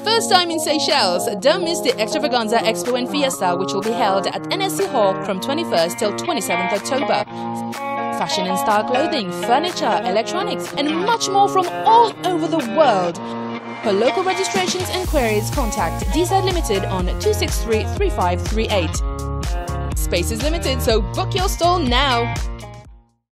first time in Seychelles, don't miss the Extravaganza Expo and Fiesta, which will be held at NSC Hall from 21st till 27th October. Fashion and style clothing, furniture, electronics, and much more from all over the world. For local registrations and queries, contact DZ Limited on 263-3538. Space is limited, so book your stall now.